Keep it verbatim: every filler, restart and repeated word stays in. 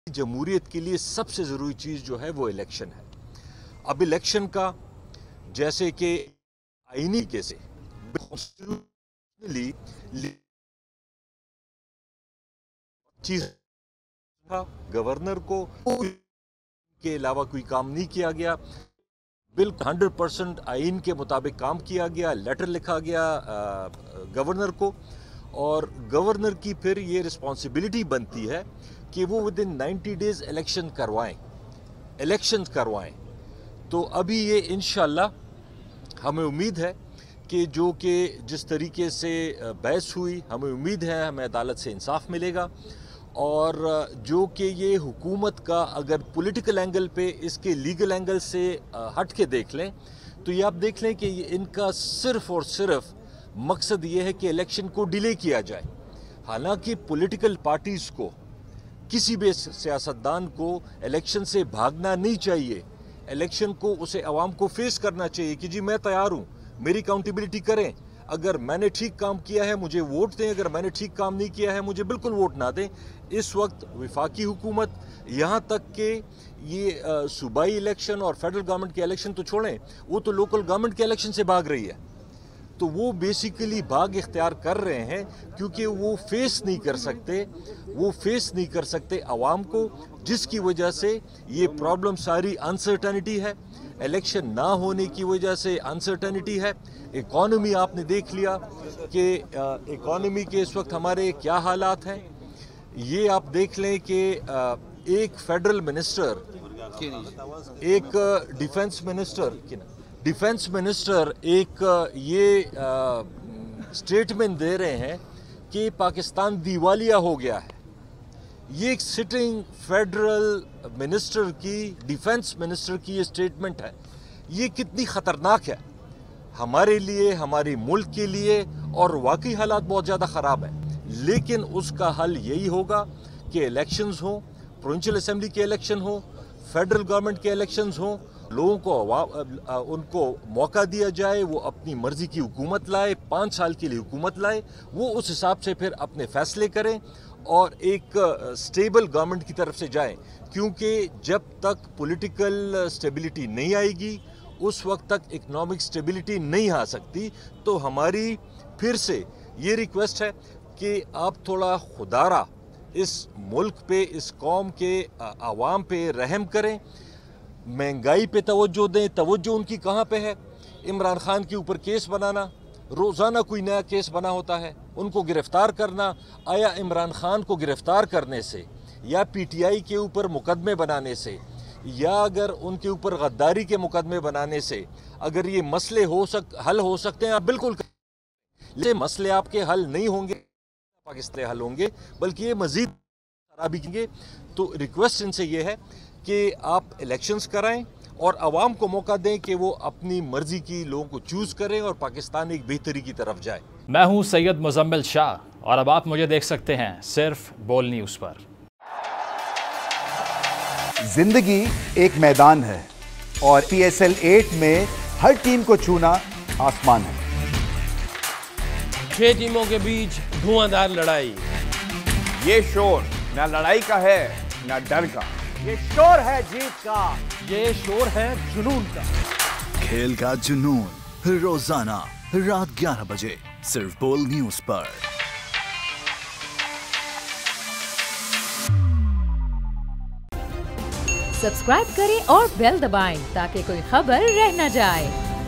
जमहूरियत के लिए सबसे ज़रूरी चीज़ जो है वो इलेक्शन है। अब इलेक्शन का जैसे कि आईनी के से चीज था, गवर्नर को के अलावा कोई काम नहीं किया गया। बिल्कुल हंड्रेड परसेंट आइन के मुताबिक काम किया गया, लेटर लिखा गया आ, गवर्नर को, और गवर्नर की फिर ये रिस्पॉन्सिबिलिटी बनती है कि वो within ninety days election करवाएं इलेक्शन करवाएं। तो अभी ये इंशाल्लाह हमें उम्मीद है कि जो कि जिस तरीके से बहस हुई, हमें उम्मीद है हमें अदालत से इंसाफ मिलेगा, और जो कि ये हुकूमत का अगर पॉलिटिकल एंगल पे इसके लीगल एंगल से हट के देख लें तो ये आप देख लें कि ये इनका सिर्फ और सिर्फ मकसद ये है कि इलेक्शन को डिले किया जाए। हालांकि पॉलिटिकल पार्टीज़ को, किसी भी सियासतदान को इलेक्शन से भागना नहीं चाहिए। इलेक्शन को उसे आवाम को फेस करना चाहिए कि जी मैं तैयार हूँ, मेरी अकाउंटेबिलिटी करें। अगर मैंने ठीक काम किया है मुझे वोट दें, अगर मैंने ठीक काम नहीं किया है मुझे बिल्कुल वोट ना दें। इस वक्त वफाकी हुकूमत, यहाँ तक कि ये सूबाई इलेक्शन और फेडरल गवर्नमेंट के इलेक्शन तो छोड़ें, वो तो लोकल गवर्नमेंट के इलेक्शन से भाग रही है। तो वो बेसिकली भाग इख्तियार कर रहे हैं क्योंकि वो फेस नहीं कर सकते वो फेस नहीं कर सकते आवाम को, जिसकी वजह से ये प्रॉब्लम सारी अनसर्टेनिटी है। इलेक्शन ना होने की वजह से अनसर्टेनिटी है। इकॉनमी आपने देख लिया कि इकॉनमी के इस वक्त हमारे क्या हालात हैं। ये आप देख लें कि एक फेडरल मिनिस्टर, एक डिफेंस मिनिस्टर डिफेंस मिनिस्टर एक ये स्टेटमेंट दे रहे हैं कि पाकिस्तान दिवालिया हो गया है। ये एक सिटिंग फेडरल मिनिस्टर की, डिफेंस मिनिस्टर की ये स्टेटमेंट है। ये कितनी ख़तरनाक है हमारे लिए, हमारे मुल्क के लिए, और वाकई हालात बहुत ज़्यादा ख़राब हैं। लेकिन उसका हल यही होगा कि इलेक्शंस हों, प्रोविंशियल असेंबली के इलेक्शन हों, फेडरल गवर्नमेंट के इलेक्शंस हों, लोगों को उनको मौका दिया जाए, वो अपनी मर्जी की हुकूमत लाए, पाँच साल के लिए हुकूमत लाए, वो उस हिसाब से फिर अपने फैसले करें और एक स्टेबल गवर्नमेंट की तरफ से जाएं। क्योंकि जब तक पॉलिटिकल स्टेबिलिटी नहीं आएगी उस वक्त तक इकोनॉमिक स्टेबिलिटी नहीं आ सकती। तो हमारी फिर से ये रिक्वेस्ट है कि आप थोड़ा खुदारा इस मुल्क पे, इस कौम के आवाम पे रहम करें, महंगाई पे तवज्जो दें। तवज्जो उनकी कहाँ पे है? इमरान खान के ऊपर केस बनाना, रोज़ाना कोई नया केस बना होता है, उनको गिरफ्तार करना। आया इमरान खान को गिरफ्तार करने से या पीटीआई के ऊपर मुकदमे बनाने से या अगर उनके ऊपर गद्दारी के मुकदमे बनाने से अगर ये मसले हो सक हल हो सकते हैं, आप बिल्कुल ये मसले आपके हल नहीं होंगे, पाकिस्तान हल होंगे, बल्कि ये मजीद खराबी करेंगे। तो रिक्वेस्ट इनसे ये है कि आप इलेक्शंस कराएं और आवाम को मौका दें कि वो अपनी मर्जी की लोगों को चूज करें और पाकिस्तान एक बेहतरी की तरफ जाए। मैं हूं सैयद मुजम्मिल शाह और अब आप मुझे देख सकते हैं सिर्फ बोल न्यूज़ पर। जिंदगी एक मैदान है और पी एस एल एट में हर टीम को छूना आसमान है। छह टीमों के बीच धुआंधार लड़ाई। ये शोर ना लड़ाई का है ना डर का, ये शोर है जीत का, ये शोर है जुनून का। खेल का जुनून रोजाना रात ग्यारह बजे सिर्फ बोल न्यूज़ पर। सब्सक्राइब करें और बेल दबाएं ताकि कोई खबर रह न जाए।